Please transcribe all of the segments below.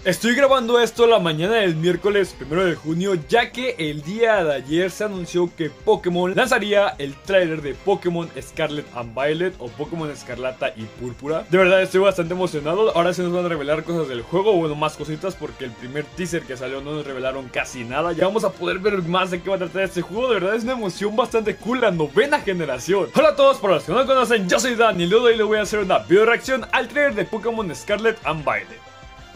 Estoy grabando esto la mañana del miércoles 1 de junio, ya que el día de ayer se anunció que Pokémon lanzaría el tráiler de Pokémon Scarlet and Violet o Pokémon Escarlata y Púrpura. De verdad estoy bastante emocionado. Ahora sí nos van a revelar cosas del juego, bueno, más cositas, porque el primer teaser que salió no nos revelaron casi nada. Ya vamos a poder ver más de qué va a tratar este juego. De verdad es una emoción bastante cool, la 9ª generación. Hola a todos, para los que no me conocen, yo soy Dan y el día de hoy le voy a hacer una video reacción al tráiler de Pokémon Scarlet and Violet.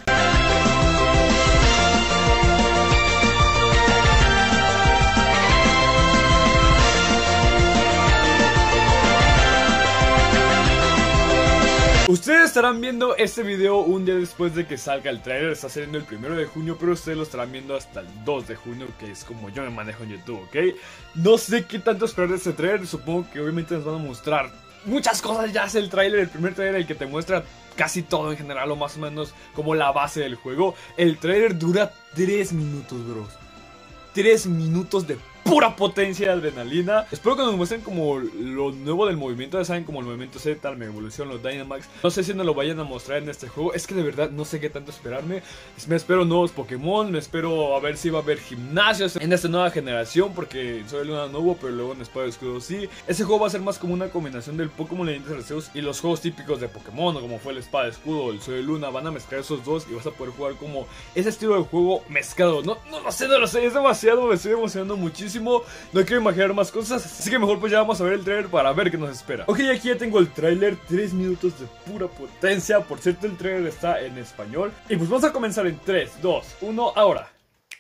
Ustedes estarán viendo este video un día después de que salga el tráiler. Está saliendo el 1 de junio, pero ustedes lo estarán viendo hasta el 2 de junio, que es como yo me manejo en YouTube, ¿ok? No sé qué tanto esperar de este tráiler. Supongo que obviamente nos van a mostrar muchas cosas. Ya es el tráiler, el primer tráiler, el que te muestra casi todo en general, o más o menos como la base del juego. El tráiler dura 3 minutos, bros. 3 minutos de pura potencia de adrenalina. Espero que nos muestren como lo nuevo del movimiento. Ya saben, como el movimiento Z, la Mega Evolución, los Dynamax. No sé si nos lo vayan a mostrar en este juego. Es que de verdad no sé qué tanto esperarme. Me espero nuevos Pokémon. Me espero a ver si va a haber gimnasios en esta nueva generación, porque Sol de Luna no hubo, pero luego en Espada y Escudo sí. Ese juego va a ser más como una combinación del Pokémon Leyendas Arceus y los juegos típicos de Pokémon, como fue el Espada y Escudo o el Sol de Luna. Van a mezclar esos dos y vas a poder jugar como ese estilo de juego mezclado. No lo sé, es demasiado. Me estoy emocionando muchísimo. No quiero imaginar más cosas, así que mejor pues ya vamos a ver el trailer para ver qué nos espera. Ok, aquí ya tengo el trailer, 3 minutos de pura potencia. Por cierto, el trailer está en español. Y pues vamos a comenzar en 3, 2, 1, ahora.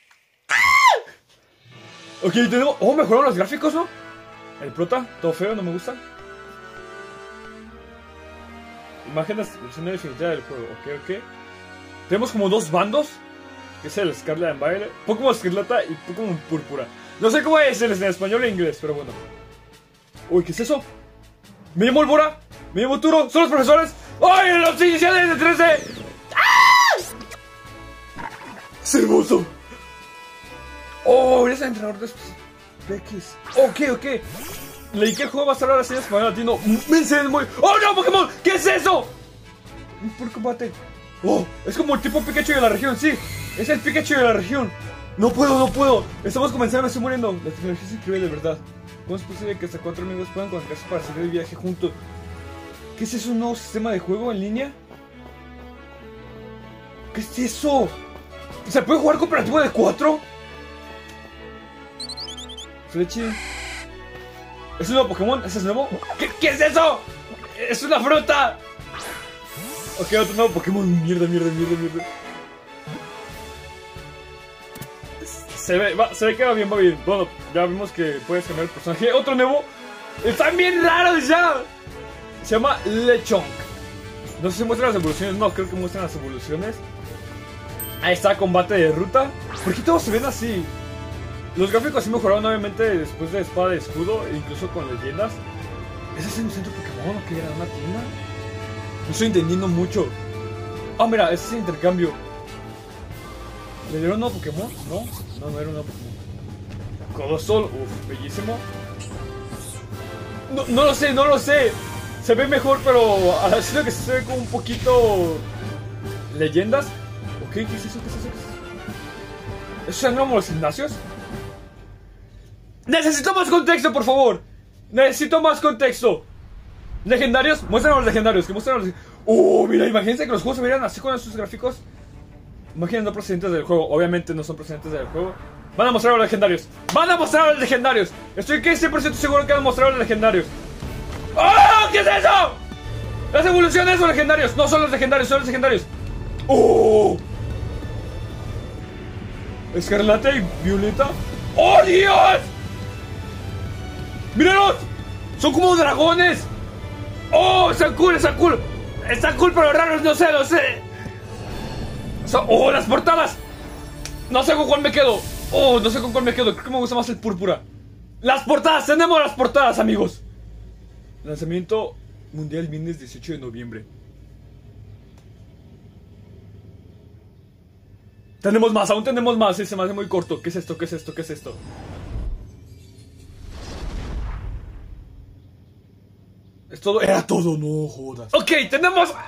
Ok, tenemos... Oh, mejoraron los gráficos, ¿no? El prota, todo feo, no me gusta. Imágenes, versión definitiva del juego, ok. Tenemos como dos bandos, que es el Scarlet and Violet, Pokémon Escarlata y Pokémon Púrpura. No sé cómo es en español e inglés, pero bueno. Uy, ¿qué es eso? Me llamo Albora, me llamo Turo, son los profesores. ¡Ay, los iniciales de 3D! ¡Ah! ¡Es hermoso! Oh, eres el entrenador de estos X. Ok. Leí que el juego va a estar ahora así en español latino. Me enseñan muy... ¡Oh, no, Pokémon! ¿Qué es eso? Un por combate. Oh, es como el tipo Pikachu de la región, sí. Es el Pikachu de la región. No puedo. Estamos comenzando, me estoy muriendo. La tecnología es increíble, de verdad. ¿Cómo es posible que hasta 4 amigos puedan conectarse para seguir el viaje juntos? ¿Qué es eso? ¿Un nuevo sistema de juego en línea? ¿Qué es eso? ¿Se puede jugar cooperativo de 4? Flechi. ¿Es un nuevo Pokémon? ¿Ese es nuevo? ¿Qué es eso? ¡Es una fruta! Ok, otro nuevo Pokémon. Mierda. Se ve que va bien. Bueno, ya vimos que puedes cambiar el personaje. Otro nuevo. Están bien raros ya. Se llama Lechonk. No sé si muestran las evoluciones. No, creo que muestran las evoluciones. Ahí está, combate de ruta. ¿Por qué todos se ven así? Los gráficos sí mejoraron obviamente después de Espada y Escudo, incluso con leyendas. ¿Ese es un centro Pokémon o qué era? ¿Una tienda? No estoy entendiendo mucho. Ah, mira, ese es el intercambio. ¿Le dieron un nuevo Pokémon? No era un nuevo Pokémon. Codosol, bellísimo. No lo sé. Se ve mejor, pero siento que se ve como un poquito... leyendas. Ok, ¿qué es eso? ¿Eso se llaman los gimnasios? ¡Necesito más contexto, por favor! ¡Necesito más contexto! ¿Legendarios? Muéstranos los legendarios, que muestran los... mira, imagínense que los juegos se verían así con esos gráficos. Imaginen no procedentes del juego. Obviamente no son procedentes del juego. Van a mostrar a los legendarios. Estoy 100% seguro que van a mostrar a los legendarios. ¡Oh! ¿Qué es eso? Las evoluciones son legendarios. No son los legendarios, son los legendarios. ¡Oh! Escarlata y Violeta. ¡Oh, Dios! ¡Míralos! ¡Son como dragones! ¡Oh! ¡Están cool! Están cool, pero raros, no sé. ¡Oh, las portadas! No sé con cuál me quedo. Creo que me gusta más el púrpura. ¡Las portadas! ¡Tenemos las portadas, amigos! Lanzamiento mundial viernes 18 de noviembre. Aún tenemos más. Se me hace muy corto. ¿Qué es esto? Es todo, era todo, no jodas. Ok, tenemos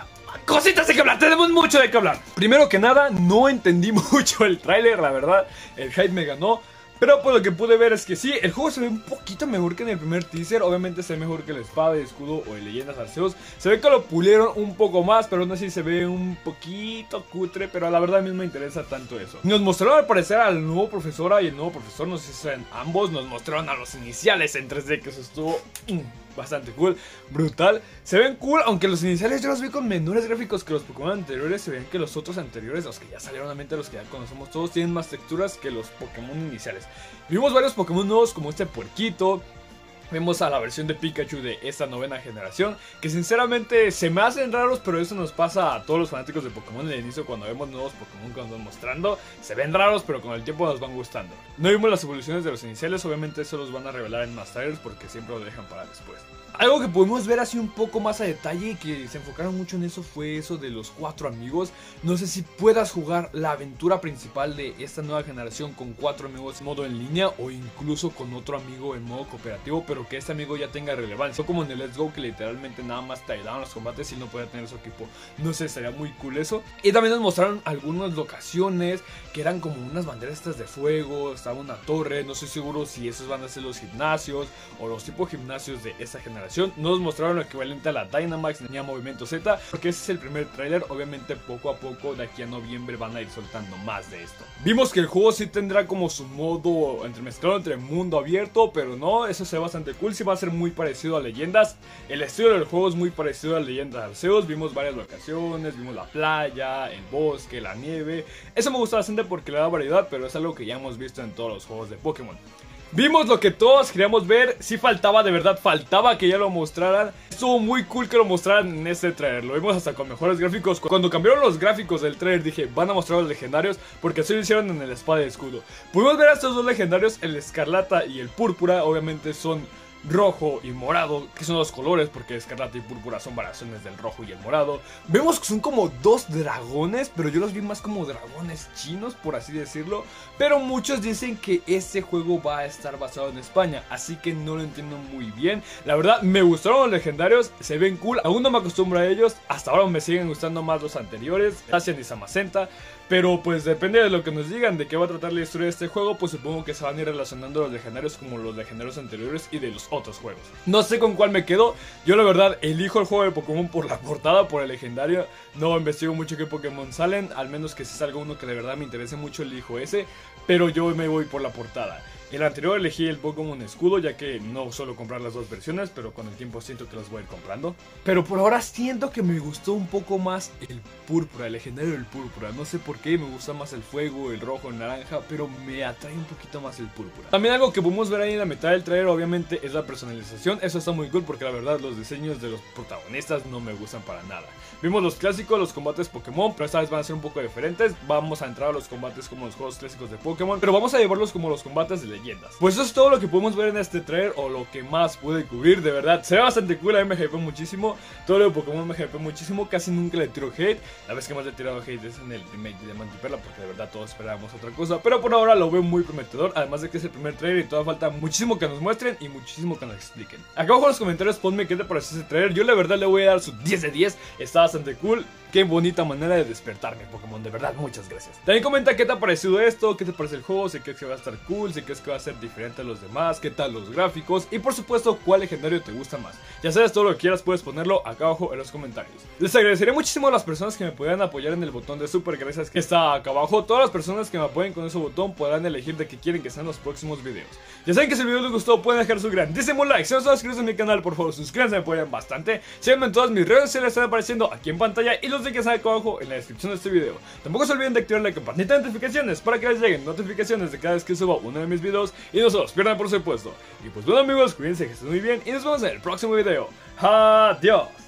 cositas de que hablar, tenemos mucho de que hablar. Primero que nada, no entendí mucho el tráiler, la verdad, el hype me ganó. Pero pues lo que pude ver es que sí, el juego se ve un poquito mejor que en el primer teaser. Obviamente se ve mejor que el Espada y Escudo o el Leyendas Arceus. Se ve que lo pulieron un poco más, pero aún así se ve un poquito cutre. Pero la verdad a mí no me interesa tanto eso. Nos mostraron al parecer al nuevo profesora y el nuevo profesor, no sé si sean ambos. Nos mostraron a los iniciales en 3D, que eso estuvo bastante cool, brutal. Se ven cool, aunque los iniciales yo los vi con menores gráficos que los Pokémon anteriores. Se ven que los otros anteriores, los que ya salieron a la mente, los que ya conocemos todos, tienen más texturas que los Pokémon iniciales. Vimos varios Pokémon nuevos como este puerquito. Vemos a la versión de Pikachu de esta novena generación, que sinceramente se me hacen raros, pero eso nos pasa a todos los fanáticos de Pokémon en el inicio. Cuando vemos nuevos Pokémon que nos van mostrando, se ven raros, pero con el tiempo nos van gustando. No vimos las evoluciones de los iniciales, obviamente eso los van a revelar en más trailers porque siempre lo dejan para después. Algo que pudimos ver así un poco más a detalle y que se enfocaron mucho en eso fue eso de los 4 amigos. No sé si puedas jugar la aventura principal de esta nueva generación con 4 amigos en modo en línea o incluso con otro amigo en modo cooperativo, pero que este amigo ya tenga relevancia. No como en el Let's Go, que literalmente nada más te ayudaban los combates y no podía tener su equipo. No sé, sería muy cool eso. Y también nos mostraron algunas locaciones que eran como unas banderas estas de fuego, estaba una torre, no estoy seguro si esos van a ser los gimnasios o los tipos gimnasios de esta generación. Nos mostraron lo equivalente a la Dynamax ni a Movimiento Z, porque ese es el primer tráiler. Obviamente poco a poco de aquí a noviembre van a ir soltando más de esto. Vimos que el juego sí tendrá como su modo entremezclado entre mundo abierto, pero no, eso se ve bastante cool. Sí va a ser muy parecido a Leyendas. El estilo del juego es muy parecido a Leyendas Arceus. Vimos varias locaciones, vimos la playa, el bosque, la nieve. Eso me gusta bastante porque le da variedad, pero es algo que ya hemos visto en todos los juegos de Pokémon. Vimos lo que todos queríamos ver, sí faltaba, de verdad faltaba que ya lo mostraran. Estuvo muy cool que lo mostraran en este trailer, lo vimos hasta con mejores gráficos. Cuando cambiaron los gráficos del trailer dije, van a mostrar los legendarios, porque así lo hicieron en el Espada y Escudo. Pudimos ver a estos dos legendarios, el Escarlata y el Púrpura. Obviamente son rojo y morado, que son los colores, porque escarlata y púrpura son variaciones del rojo y el morado. Vemos que son como dos dragones, pero yo los vi más como dragones chinos, por así decirlo. Pero muchos dicen que este juego va a estar basado en España, así que no lo entiendo muy bien. La verdad, me gustaron los legendarios, se ven cool, aún no me acostumbro a ellos. Hasta ahora me siguen gustando más los anteriores, Zacian y Zamazenta. Pero pues depende de lo que nos digan, de qué va a tratar la historia de este juego, pues supongo que se van a ir relacionando los legendarios como los legendarios anteriores y de los otros juegos. No sé con cuál me quedo, yo la verdad elijo el juego de Pokémon por la portada, por el legendario. No investigo mucho qué Pokémon salen, al menos que si salga uno que de verdad me interese mucho, elijo ese. Pero yo me voy por la portada. El anterior elegí el Pokémon Escudo, ya que no suelo comprar las dos versiones, pero con el tiempo siento que las voy a ir comprando. Pero por ahora siento que me gustó un poco más el Púrpura, el legendario del Púrpura. No sé por qué, me gusta más el fuego, el rojo, el naranja, pero me atrae un poquito más el Púrpura. También algo que podemos ver ahí en la mitad del trailer, obviamente, es la personalización. Eso está muy cool porque la verdad los diseños de los protagonistas no me gustan para nada. Vimos los clásicos, los combates Pokémon, pero esta vez van a ser un poco diferentes. Vamos a entrar a los combates como los juegos clásicos de Pokémon, pero vamos a llevarlos como los combates de leyendas. Pues eso es todo lo que podemos ver en este trailer, o lo que más pude cubrir. De verdad, se ve bastante cool, a mí me hypeó muchísimo. Todo lo de Pokémon me hypeó muchísimo, casi nunca le tiro hate. La vez que más le he tirado hate es en el remake de Diamante y Perla, porque de verdad todos esperábamos otra cosa. Pero por ahora lo veo muy prometedor, además de que es el primer trailer y todavía falta muchísimo que nos muestren y muchísimo que nos expliquen. Acá abajo en los comentarios ponme qué te pareció ese trailer. Yo la verdad le voy a dar su 10 de 10, está bastante cool. Qué bonita manera de despertarme, Pokémon, de verdad, muchas gracias. También comenta qué te ha parecido esto, qué te parece el juego, si crees que va a estar cool, si crees que va a ser diferente a los demás, qué tal los gráficos y por supuesto cuál legendario te gusta más. Ya sabes, todo lo que quieras puedes ponerlo acá abajo en los comentarios. Les agradecería muchísimo a las personas que me puedan apoyar en el botón de super gracias que está acá abajo. Todas las personas que me apoyen con ese botón podrán elegir de qué quieren que sean los próximos videos. Ya saben que si el video les gustó pueden dejar su grandísimo like. Si no están suscritos a mi canal, por favor suscríbanse, me apoyan bastante. Síganme en todas mis redes sociales, están apareciendo aquí en pantalla y los links están acá abajo en la descripción de este video. Tampoco se olviden de activar la campanita de notificaciones para que les lleguen notificaciones de cada vez que suba uno de mis videos y no se los pierdan, por supuesto. Y pues bueno amigos, cuídense, que estén muy bien y nos vemos en el próximo video. Adiós.